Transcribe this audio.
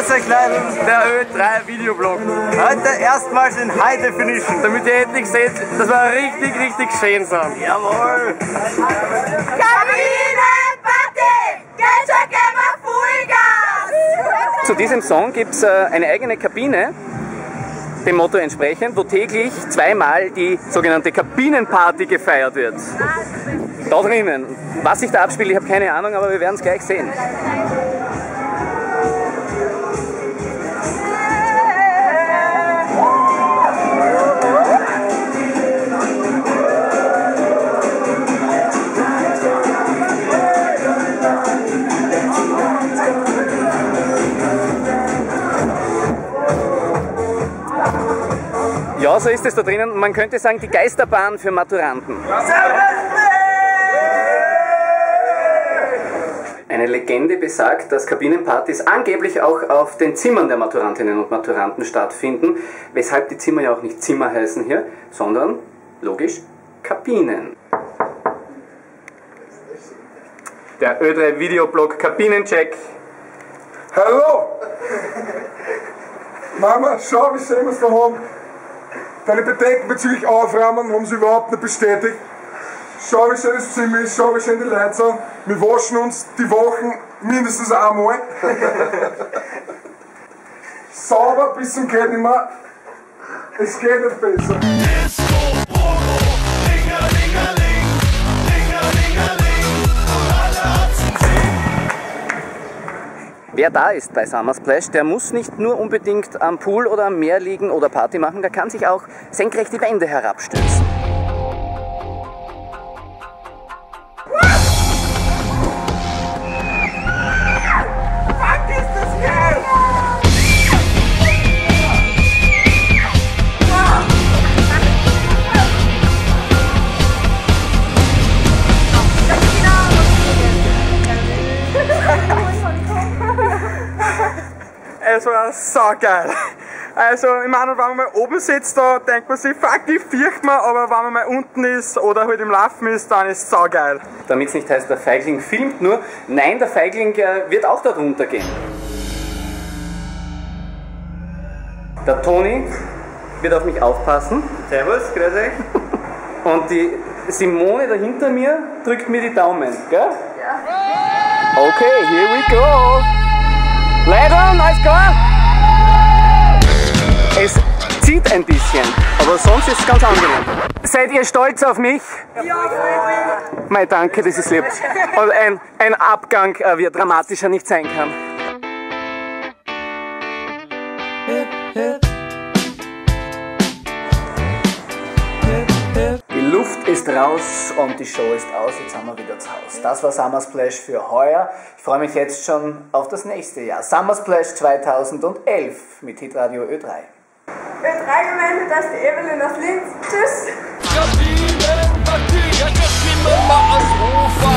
Pressekleidung der Ö3 Videoblog. Heute erstmals in High Definition, damit ihr endlich seht, dass wir richtig schön sind. Jawohl! Zu diesem Song gibt es eine eigene Kabine, dem Motto entsprechend, wo täglich zweimal die sogenannte Kabinenparty gefeiert wird. Da drinnen. Was sich da abspielt, ich habe keine Ahnung, aber wir werden es gleich sehen. Ja, so ist es da drinnen. Man könnte sagen, die Geisterbahn für Maturanten. Eine Legende besagt, dass Kabinenpartys angeblich auch auf den Zimmern der Maturantinnen und Maturanten stattfinden, weshalb die Zimmer ja auch nicht Zimmer heißen hier, sondern, logisch, Kabinen. Der Ö3 Videoblog Kabinencheck. Hallo! Mama, schau, wie schön wir es da haben. Deine Bedenken bezüglich Aufräumen haben sie überhaupt nicht bestätigt. Schau, wie schön das Zimmer ist, schau, wie schön die Leute sind. Wir waschen uns die Wochen mindestens einmal. Sauber bis zum geht nicht mehr. Es geht nicht besser. Wer da ist bei Summer Splash, der muss nicht nur unbedingt am Pool oder am Meer liegen oder Party machen, der kann sich auch senkrecht die Wände herabstürzen. Es war saugeil. Also, ich meine, wenn man mal oben sitzt, da denkt man sich, fuck, die fürcht man, aber wenn man mal unten ist oder halt im Laufen ist, dann ist es saugeil. Damit es nicht heißt, der Feigling filmt nur. Nein, der Feigling wird auch darunter gehen. Der Toni wird auf mich aufpassen. Servus, grüß euch. Und die Simone da hinter mir drückt mir die Daumen, gell? Ja. Okay, here we go. Leitern, alles klar? Es zieht ein bisschen, aber sonst ist es ganz angenehm. Seid ihr stolz auf mich? Ja, Mei, danke, das ist lieb. Und ein Abgang, wie er dramatischer nicht sein kann. Die Luft ist raus und die Show ist aus. Jetzt sind wir wieder zu Hause. Das war Summer Splash für heuer. Ich freue mich jetzt schon auf das nächste Jahr. Summer Splash 2011 mit Hitradio Ö3. Ö3 gemeldet, dass die Evelyn aus Linz. Tschüss! Kabinenparty, ja, das Zimmer mal ausrufen.